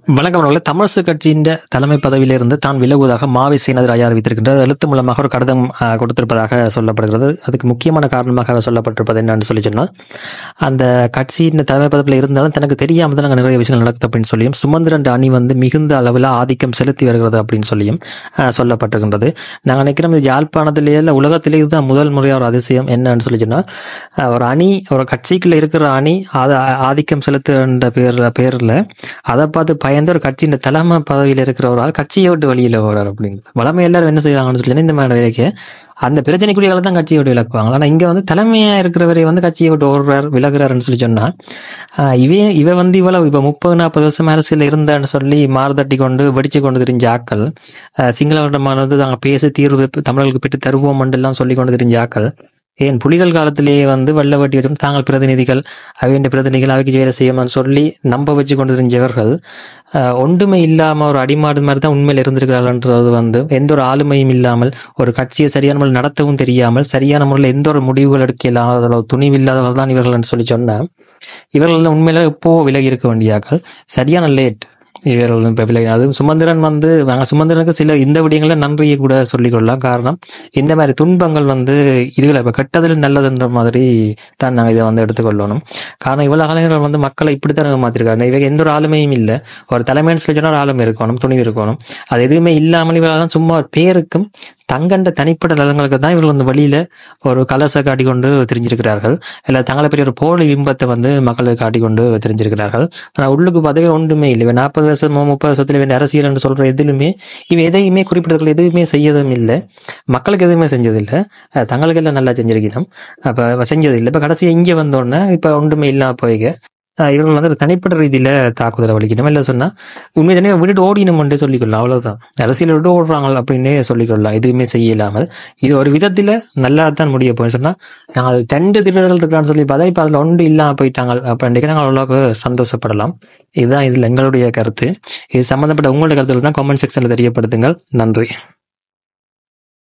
வணக்கம் அவர்களே. தமிழரசு கட்சியின் தலைமை பதவியிலிருந்து தான் விலகுவதாக மாவை சேனாதிராஜா அறிவித்திருக்கின்றார். எழுத்து மூலமாக ஒரு கடிதம் கொடுத்திருப்பதாக சொல்லப்படுகிறது. அதுக்கு முக்கியமான காரணமாக சொல்லப்பட்டிருப்பது என்னன்னு சொல்லி சொன்னால், அந்த கட்சியின் தலைமை பதவியில் இருந்தாலும் தனக்கு தெரியாமல் தான் நிறைய விஷயங்கள் நடக்குது அப்படின்னு சொல்லியும், சுமந்திரன் அணி மிகுந்த அளவில் ஆதிக்கம் செலுத்தி வருகிறது அப்படின்னு சொல்லியும் சொல்லப்பட்டிருக்கின்றது. நாங்கள் நினைக்கிறோம், இது யாழ்ப்பாணத்திலேயே இல்லை உலகத்திலேயே தான் முதல் முறையாக ஒரு அதிசயம் என்னன்னு சொல்லி சொன்னால், ஒரு அணி ஒரு கட்சிக்குள்ள இருக்கிற அணி ஆதிக்கம் செலுத்துகின்ற பேரில் அதை பார்த்து பயந்து ஒரு கட்சியின் தலைமை பதவியில் இருக்கிற ஒரு ஆள் கட்சியை விட்டு வெளியில போறாரு அப்படின்னு. வளமை எல்லாரும் என்ன செய்வாங்கன்னு சொல்லி இந்த மாதிரி வேலைக்கு அந்த பிரச்சனைக்குரிய தான் கட்சியை விட்டு விலக்குவாங்க. ஆனா இங்க தலைமையா இருக்கிறவரை கட்சியை விட்டு ஓடுறாரு விலகுறாருன்னு சொல்லி சொன்னா, இவ இவ்வளவு இப்ப 30-40 வருஷம் அரசியல் இருந்தான்னு சொல்லி மாறுதட்டி கொண்டு வெடிச்சு கொண்டு தெரிஞ்ச ஆக்கள், சிங்களவரிடமானது நாங்க பேசி தீர்வு தமிழர்களுக்கு பெற்று தருவோம் எல்லாம் சொல்லி கொண்டு தெரிஞ்ச ஆக்கள், ஏன் புலிகள் காலத்திலேயே வெள்ள வட்டி வரும் தாங்கள் பிரதிநிதிகள் அவையின் பிரதிநிதிகள் அவைக்கு வேலை செய்யணும்னு சொல்லி நம்ப வச்சு கொண்டு தெரிஞ்சவர்கள் ஒன்றுமே இல்லாம ஒரு அடிமாடு மாதிரி தான் உண்மையில் இருந்திருக்கிறார்கள்ன்றது எந்த ஒரு ஆளுமையும் இல்லாமல், ஒரு கட்சியை சரியான முறையில் நடத்தவும் தெரியாமல், சரியான முறையில் எந்த ஒரு முடிவுகள் எடுக்க இல்லாத துணிவு இல்லாதவர்கள் தான் இவர்கள் சொல்லி சொன்ன இவர்கள் உண்மையில இப்போ விலகி இருக்க வேண்டியாக்கள். சரியான லேட் இவர்கள் இப்ப விலகி. அது சுமந்திரன் சுமந்திரனுக்கு சில இந்த விடயங்கள நன்றியை கூட சொல்லிக்கொள்ளலாம். காரணம், இந்த மாதிரி துன்பங்கள் இதுல இப்ப கெட்டதில் நல்லதுன்ற மாதிரி தான் நாங்க இதை எடுத்துக்கொள்ளணும். காரணம், இவ்வளவு கலைஞர்கள் மக்களை இப்படித்தான் மாத்திருக்காங்க. இவங்க எந்த ஒரு ஆளுமையும் இல்லை. ஒரு தலைமைன்னு சொல்லி சொன்னா ஒரு ஆளுமை இருக்கணும், துணிவு இருக்கணும். அது எதுவுமே இல்லாமல் இவரெல்லாம் சும்மா பேருக்கும் தங்கண்ட தனிப்பட்ட நலங்களுக்கு தான் இவர்கள் வழியில ஒரு கலசை காட்டிக்கொண்டு தெரிஞ்சிருக்கிறார்கள். இல்ல தங்களை பெரிய ஒரு போலி பிம்பத்தை மக்களுக்கு காட்டிக்கொண்டு தெரிஞ்சிருக்கிறார்கள். ஆனா உள்ளுக்கு பதவி ஒன்றுமே இல்லை. 40 வருஷம் 30 வருஷத்துல அரசியல் என்று சொல்ற எதிலுமே எதையுமே குறிப்பிடர்கள் எதுவுமே செய்யதும் இல்லை. மக்களுக்கு எதுவுமே செஞ்சதில்லை. தங்களுக்கு எல்லாம் நல்லா செஞ்சிருக்கணும். அப்ப செஞ்சதில்லை. இப்ப கடைசியா இங்க வந்தோடனே இப்ப ஒன்றுமே இல்லாம போய்க இவர்கள் தனிப்பட்ட ரீதியில தாக்குதலை வலிக்கணும். இல்லை சொன்னா உண்மை தானே விட்டுட்டு ஓடினோம்ன்றே சொல்லிக்கொள்ளலாம். அவ்வளவுதான். அரசியல் விட்டு ஓடுறாங்க அப்படின்னே சொல்லிக்கொள்ளலாம். எதுவுமே செய்யலாமல் இது ஒரு விதத்துல நல்லா தான் முடிய போய் சொன்னா, நாங்கள் 2 திருடர்கள் இருக்கான்னு சொல்லி பார்த்தா இப்ப அதுல ஒன்று இல்லாம போயிட்டாங்க அப்படின்ட்டு நாங்கள் அவ்வளோக்கு சந்தோஷப்படலாம். இதுதான் இதுல எங்களுடைய கருத்து. இது சம்பந்தப்பட்ட உங்களுடைய கருத்துக்கள் தான் கமெண்ட் செக்ஷன்ல தெரியப்படுத்துங்கள். நன்றி.